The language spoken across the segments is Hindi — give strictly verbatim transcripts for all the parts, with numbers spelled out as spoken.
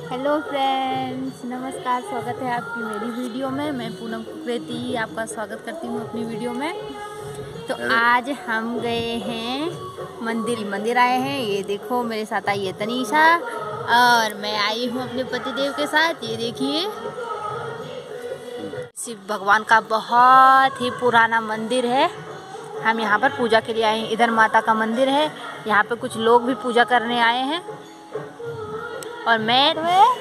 हेलो फ्रेंड्स, नमस्कार। स्वागत है आपकी मेरी वीडियो में। मैं पूनम कुकरेती आपका स्वागत करती हूँ अपनी वीडियो में। तो आज हम गए हैं मंदिर मंदिर आए हैं। ये देखो मेरे साथ आई है तनीषा और मैं आई हूँ अपने पतिदेव के साथ। ये देखिए शिव भगवान का बहुत ही पुराना मंदिर है। हम यहाँ पर पूजा के लिए आए हैं। इधर माता का मंदिर है। यहाँ पे कुछ लोग भी पूजा करने आए हैं और मैं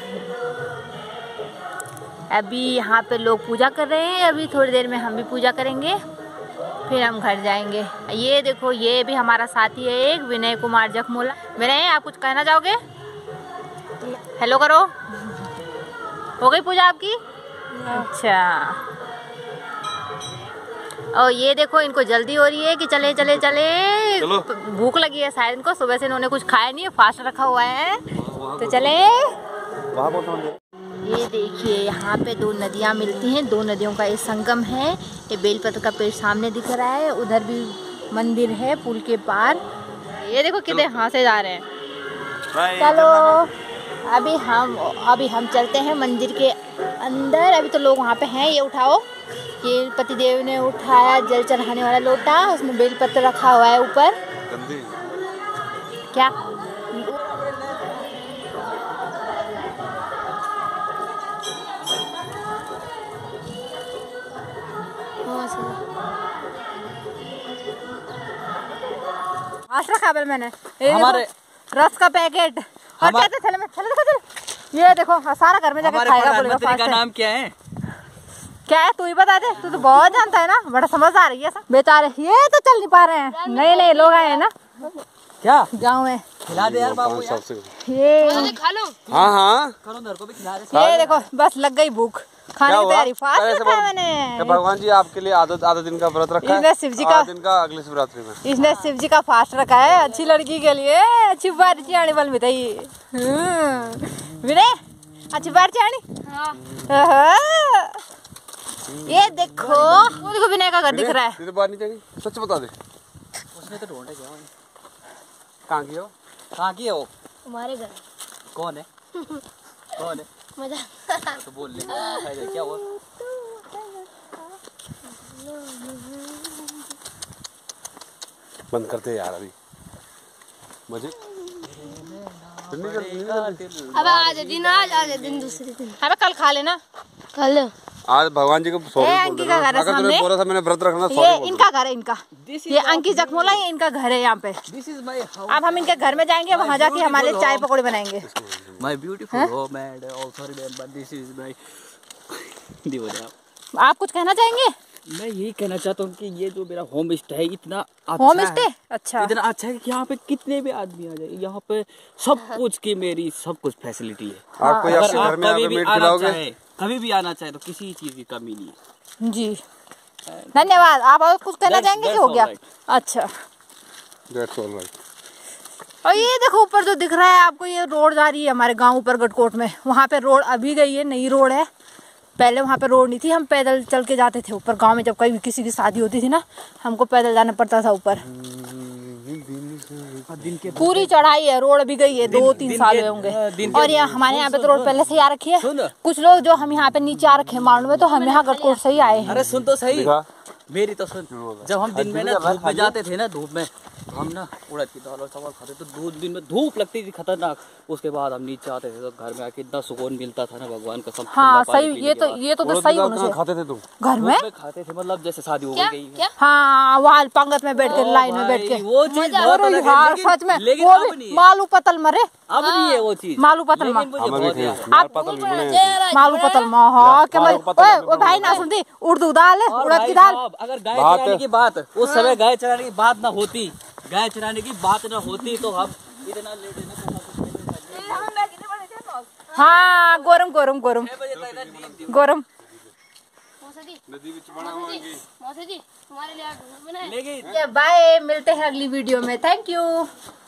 अभी यहाँ पे लोग पूजा कर रहे हैं। अभी थोड़ी देर में हम भी पूजा करेंगे, फिर हम घर जाएंगे। ये देखो ये भी हमारा साथी है एक, विनय कुमार जखमोला। विनय, आप कुछ कहना चाहोगे? हेलो करो। हो गई पूजा आपकी? अच्छा। और ये देखो इनको जल्दी हो रही है कि चले चले चले। भूख लगी है शायद इनको, सुबह से इन्होंने कुछ खाया नहीं है, फास्ट रखा हुआ है। तो चले। ये देखिए यहाँ पे दो नदियाँ मिलती हैं, दो नदियों का एक संगम है। ये बेलपत्र का पेड़ सामने दिख रहा है, उधर भी मंदिर है पुल के पार। ये देखो कितने हाथे जा रहे हैं। चलो अभी हम अभी हम चलते हैं मंदिर के अंदर। अभी तो लोग वहाँ पे हैं। ये उठाओ, ये पतिदेव ने उठाया जल चढ़ाने वाला लोटा, उसमें बेलपत्र रखा हुआ है ऊपर। क्या आश रखा है मैंने। हमारे रस का पैकेट और कहते थैले में। चलो देखो चलो, ये देखो सारा घर में जाके खाएगा। बोलेगा का नाम क्या है? क्या है तू ही बता दे, तू तो बहुत जानता है ना, बड़ा समझदार है। ये सब बेचारे ये तो चल नहीं पा रहे हैं। नए नए लोग आए हैं ना क्या गाँव में। खिला दे यार बाबू यार। ये खा लो। हाँ हाँ करो, मेरे को भी खिला दे। ये देखो बस लग गई भूख, खाने की तैयारी। फास्ट रखा है मैंने। भगवान जी आपके लिए आधा आधा दिन का व्रत रखा है। इसने शिव जी का दिन का अगले शिवरात्रि में इसने शिव जी का फास्ट रखा है। अच्छी लड़की के लिए अच्छी बारिश आने वाली बताई। विनय अच्छी बारिश आनी। ये देखो वो देखो विनय का घर दिख रहा है। बात नहीं चाहिए, सच बता दे। उसने तो ढूंढा क्या? कहाँ की हो? कहाँ की है वो? हमारे घर। कौन है? कौन है? मजा तो बोल ले क्या हुआ? बंद करते यार अभी मजे। अब आज दिन आज आज दिन दूसरे दिन। अब कल खा लेना। कल आज भगवान जी को सॉरी बोल देना। अगर तूने बोला था मैंने व्रत रखना, सॉरी बोल। ये इनका घर है, इनका ये अंकित जखमोला, ये इनका घर है यहाँ पे। अब हम इनके घर में जाएंगे, वहाँ जाके हमारे चाय पकौड़े बनाएंगे। My beautiful home and also remember this is my आप कुछ कहना चाहेंगे? मैं यही कहना चाहता हूँ कि ये जो मेरा होम स्टे है इतना अच्छा होम स्टे अच्छा इतना अच्छा है कि यहाँ पे कितने भी आदमी आ जाए, यहाँ पे सब कुछ की मेरी सब कुछ फैसिलिटी है। हाँ। आपको अगर आप आप कभी भी आना चाहे कभी भी आना चाहे तो किसी चीज की कमी नहीं है जी। धन्यवाद। आप और कुछ कहना चाहेंगे कि हो गया? अच्छा That's all right. और ये देखो ऊपर जो दिख रहा है आपको, ये रोड जा रही है हमारे गांव ऊपर गटकोट में। वहाँ पे रोड अभी गई है, नई रोड है। पहले वहाँ पे रोड नहीं थी, हम पैदल चल के जाते थे ऊपर गांव में। जब कभी किसी की शादी होती थी ना, हमको पैदल जाना पड़ता था ऊपर। पूरी चढ़ाई है, रोड अभी गई है, दो तीन साल हुए होंगे। और यहाँ हमारे यहाँ पे तो रोड पहले से ही आ रखी है। कुछ लोग जो हम यहाँ पे नीचे आ रखे मालूम है, तो हम यहाँ गटकोट से ही आए हैं। अरे सुन तो सही मेरी तो सुन। जब हम दिन में ना धूप में जाते थे ना, धूप में हम ना उड़द की दाल और चावल खाते तो दो दिन में धूप लगती थी खतरनाक। उसके बाद हम नीचे आते थे तो घर में आके इतना सुकून मिलता था ना भगवान का। सब हाँ सही, ये तो ये तो, तो सही होना खाते थे तुम घर में? खाते थे मतलब जैसे शादी हो गई है। हाँ वहाँ पंगत में बैठ के लाइन में बैठ के वो चीज सच में वो भी मालू पतल मरे। अब नहीं है वो चीज। मालू पतल माँ मालू पतल माँ भाई ना सुनती उर्दू दाल उड़द की दाल। अगर गाय चराने की बात उस समय गाय चराने की बात ना होती, गाय चराने की बात ना होती तो हम इतना लेट हाँ गोरम गोरम गोरम गोरम। बाय, मिलते हैं अगली वीडियो में। Thank you.